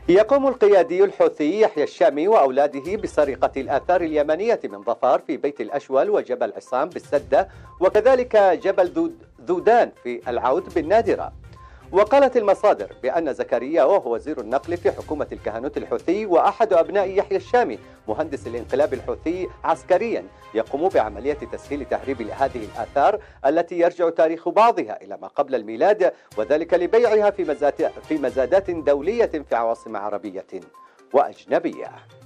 يقوم القيادي الحوثي يحيى الشامي وأولاده بسرقة الآثار اليمنية من ظفار في بيت الأشول وجبل عصام بالسدة، وكذلك جبل ذودان في العود بالنادرة. وقالت المصادر بأن زكريا وهو وزير النقل في حكومة الكهنوت الحوثي وأحد أبناء يحيى الشامي مهندس الانقلاب الحوثي عسكريا يقوم بعملية تسهيل تهريب هذه الآثار التي يرجع تاريخ بعضها إلى ما قبل الميلاد، وذلك لبيعها في مزادات دولية في عواصم عربية وأجنبية.